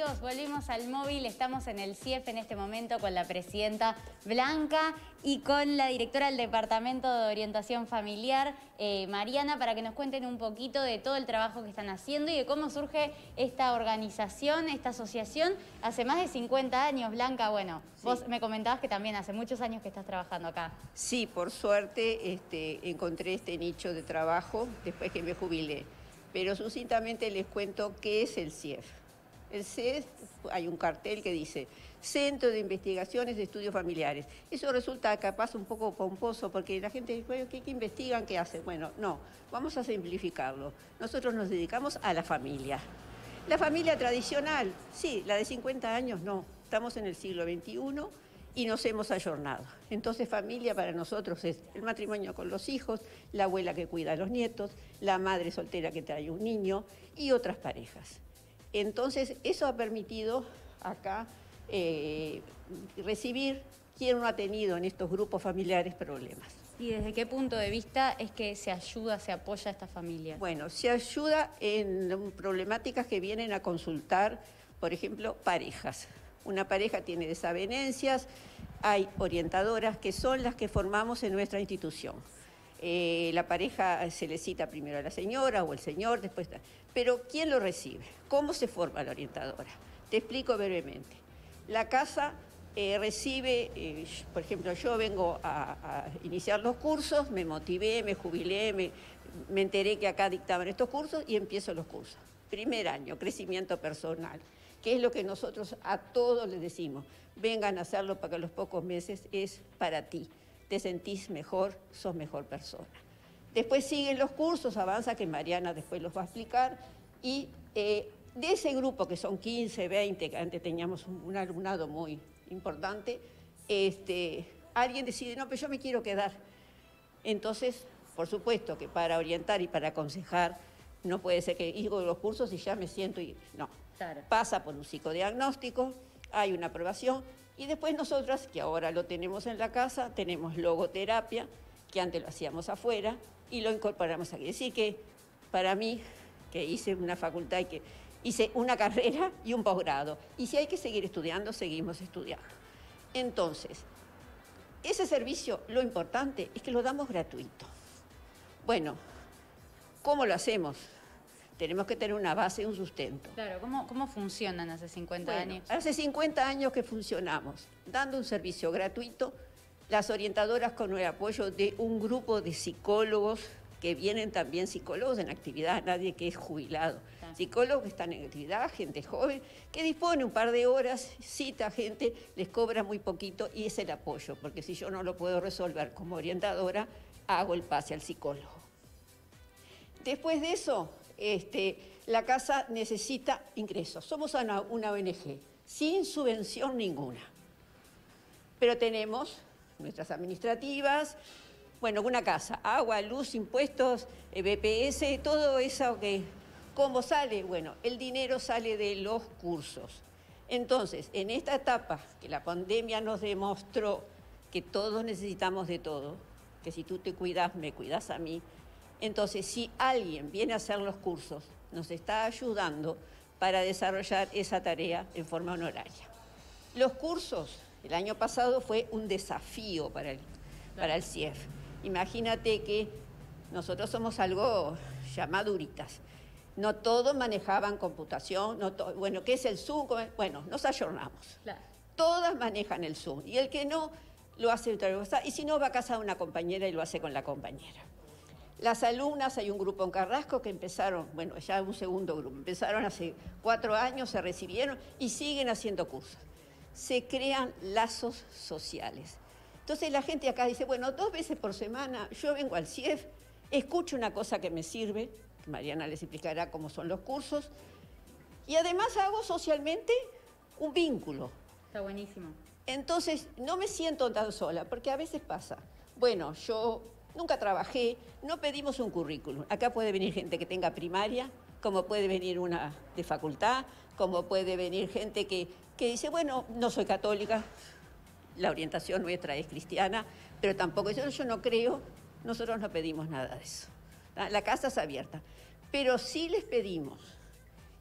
amigos, volvimos al móvil, estamos en el CIEF en este momento con la presidenta Blanca y con la directora del Departamento de Orientación Familiar, Mariana, para que nos cuenten un poquito de todo el trabajo que están haciendo y de cómo surge esta organización, esta asociación, hace más de 50 años, Blanca. Bueno, sí. Vos me comentabas que también hace muchos años que estás trabajando acá. Sí, por suerte encontré este nicho de trabajo después que me jubilé. Pero sucintamente les cuento qué es el CIEF. El CIEF, hay un cartel que dice Centro de Investigaciones de Estudios Familiares. Eso resulta capaz un poco pomposo porque la gente dice, bueno, ¿qué investigan? ¿Qué hacen? Bueno, no, vamos a simplificarlo. Nosotros nos dedicamos a la familia. La familia tradicional, sí, la de 50 años no. Estamos en el siglo XXI y nos hemos ayornado. Entonces familia para nosotros es el matrimonio con los hijos, la abuela que cuida a los nietos, la madre soltera que trae un niño y otras parejas. Entonces eso ha permitido acá recibir quién no ha tenido en estos grupos familiares problemas. ¿Y desde qué punto de vista es que se ayuda, se apoya a estas familias? Bueno, se ayuda en problemáticas que vienen a consultar, por ejemplo, parejas. Una pareja tiene desavenencias, hay orientadoras que son las que formamos en nuestra institución. La pareja se le cita primero a la señora o el señor, después... Pero ¿quién lo recibe? ¿Cómo se forma la orientadora? Te explico brevemente. La casa recibe, por ejemplo, yo vengo a iniciar los cursos, me motivé, me jubilé, me enteré que acá dictaban estos cursos y empiezo los cursos. Primer año, crecimiento personal. Que es lo que nosotros a todos les decimos, vengan a hacerlo para que los pocos meses es para ti, te sentís mejor, sos mejor persona. Después siguen los cursos, avanza, que Mariana después los va a explicar, y de ese grupo que son 15, 20, que antes teníamos un alumnado muy importante, alguien decide, no, pero yo me quiero quedar. Entonces, por supuesto que para orientar y para aconsejar, no puede ser que digo los cursos y ya me siento y no. Claro. Pasa por un psicodiagnóstico, hay una aprobación y después nosotras, que ahora lo tenemos en la casa, tenemos logoterapia, que antes lo hacíamos afuera y lo incorporamos aquí. Es decir que para mí, que hice una facultad y que hice una carrera y un posgrado, y si hay que seguir estudiando, seguimos estudiando. Entonces, ese servicio, lo importante es que lo damos gratuito. Bueno, ¿cómo lo hacemos? Tenemos que tener una base y un sustento. Claro, ¿cómo funcionan hace 50 años? Hace 50 años que funcionamos, dando un servicio gratuito, las orientadoras con el apoyo de un grupo de psicólogos, que vienen también psicólogos en actividad, nadie que es jubilado. Claro. Psicólogos que están en actividad, gente joven, que dispone un par de horas, cita gente, les cobra muy poquito y es el apoyo, porque si yo no lo puedo resolver como orientadora, hago el pase al psicólogo. Después de eso, la casa necesita ingresos. Somos una ONG, sin subvención ninguna. Pero tenemos nuestras administrativas, bueno, una casa, agua, luz, impuestos, BPS, todo eso que... ¿Cómo sale? Bueno, el dinero sale de los cursos. Entonces, en esta etapa que la pandemia nos demostró que todos necesitamos de todo, que si tú te cuidas, me cuidas a mí. Entonces, si alguien viene a hacer los cursos, nos está ayudando para desarrollar esa tarea en forma honoraria. Los cursos, el año pasado fue un desafío para el CIEF. Imagínate que nosotros somos algo llamaduritas. No todos manejaban computación, bueno, ¿qué es el Zoom? Bueno, nos ayornamos. Claro. Todas manejan el Zoom y el que no, lo hace otra cosa. Y si no, va a casa de una compañera y lo hace con la compañera. Las alumnas, hay un grupo en Carrasco que empezaron, bueno, ya un segundo grupo, empezaron hace 4 años, se recibieron y siguen haciendo cursos. Se crean lazos sociales. Entonces la gente acá dice, bueno, 2 veces por semana yo vengo al CIEF, escucho una cosa que me sirve, Mariana les explicará cómo son los cursos, y además hago socialmente un vínculo. Está buenísimo. Entonces no me siento tan sola, porque a veces pasa, bueno, yo... Nunca trabajé, no pedimos un currículum. Acá puede venir gente que tenga primaria, como puede venir una de facultad, como puede venir gente que dice, bueno, no soy católica, la orientación nuestra es cristiana, pero tampoco, yo no creo, nosotros no pedimos nada de eso. La casa es abierta, pero sí les pedimos,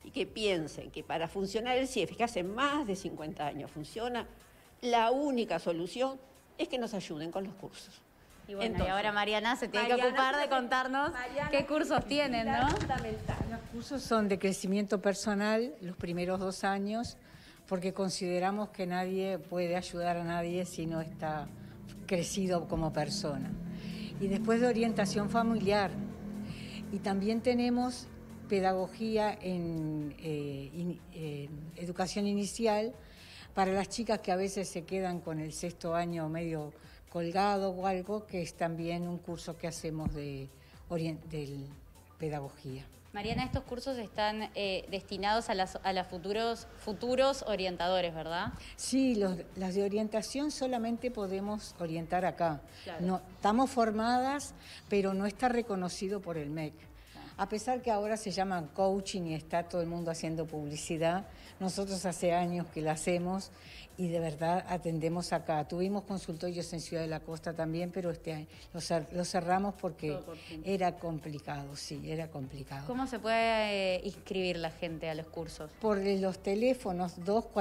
y que piensen que para funcionar el CIEF, que hace más de 50 años funciona, la única solución es que nos ayuden con los cursos. Y bueno, entonces, y ahora Mariana se tiene que ocupar de contarnos qué cursos tienen, ¿no? Los cursos son de crecimiento personal los primeros 2 años, porque consideramos que nadie puede ayudar a nadie si no está crecido como persona. Y después de orientación familiar. Y también tenemos pedagogía en educación inicial para las chicas que a veces se quedan con el 6º año medio colgado o algo, que es también un curso que hacemos de pedagogía. Mariana, estos cursos están destinados a los futuros orientadores, ¿verdad? Sí, las de orientación solamente podemos orientar acá. Claro. No, estamos formadas, pero no está reconocido por el MEC. A pesar que ahora se llaman coaching y está todo el mundo haciendo publicidad, nosotros hace años que la hacemos y de verdad atendemos acá. Tuvimos consultorios en Ciudad de la Costa también, pero este año lo cerramos porque era complicado, sí, era complicado. ¿Cómo se puede inscribir la gente a los cursos? Por los teléfonos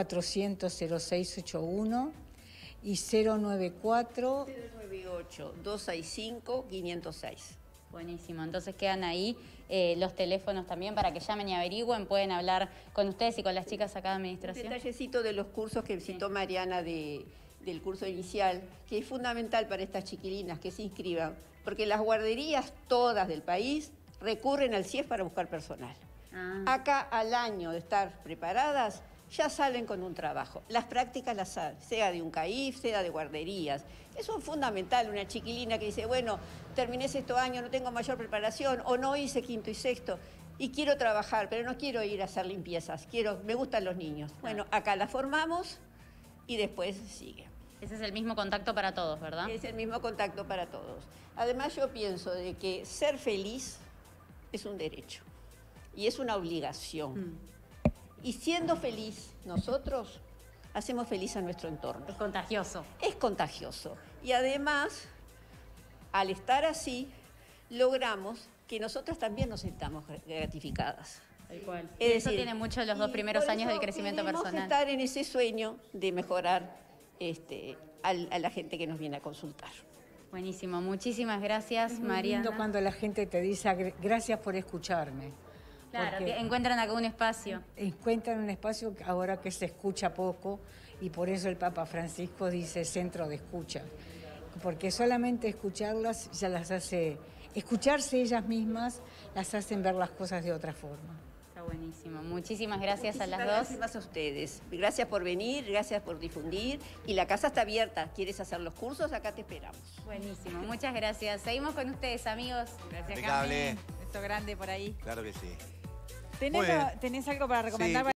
2400-0681 y 098-265-506. Buenísimo, entonces quedan ahí los teléfonos también para que llamen y averigüen, pueden hablar con ustedes y con las chicas acá de administración. Un detallecito de los cursos que citó Mariana del curso inicial, que es fundamental para estas chiquilinas que se inscriban, porque las guarderías todas del país recurren al CIEF para buscar personal. Acá al año de estar preparadas, ya salen con un trabajo. Las prácticas las saben, sea de un CAIF, sea de guarderías. Eso es fundamental, una chiquilina que dice, bueno, terminé 6º año, no tengo mayor preparación, o no hice 5º y 6º, y quiero trabajar, pero no quiero ir a hacer limpiezas, me gustan los niños. Bueno, acá la formamos y después sigue. Ese es el mismo contacto para todos, ¿verdad? Es el mismo contacto para todos. Además, yo pienso de que ser feliz es un derecho y es una obligación. Y siendo feliz, nosotros hacemos feliz a nuestro entorno. Es contagioso. Es contagioso. Y además, al estar así, logramos que nosotras también nos sintamos gratificadas. Tal cual. Es Eso decir, tiene mucho los 2 primeros años del crecimiento personal. Queremos estar en ese sueño de mejorar a la gente que nos viene a consultar. Buenísimo. Muchísimas gracias, Mariana. Es lindo cuando la gente te dice gracias por escucharme. Claro, que encuentran acá un espacio. Encuentran un espacio ahora que se escucha poco y por eso el Papa Francisco dice centro de escucha. Porque solamente escucharlas ya las hace, escucharse ellas mismas, las hacen ver las cosas de otra forma. Está buenísimo. Muchísimas gracias a las dos. Gracias a ustedes. Gracias por venir, gracias por difundir. Y la casa está abierta. ¿Quieres hacer los cursos? Acá te esperamos. Buenísimo. Muchas gracias. Seguimos con ustedes, amigos. Gracias, Cami. Beso grande por ahí. Claro que sí. ¿Tenés algo para recomendar? Sí.